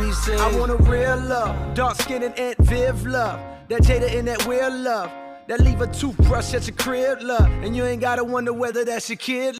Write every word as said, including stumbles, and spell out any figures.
be said. I want a real love, dark skin and Aunt Viv love. That Jada and that Will love. That leave a toothbrush at your crib love. And you ain't gotta wonder whether that's your kid.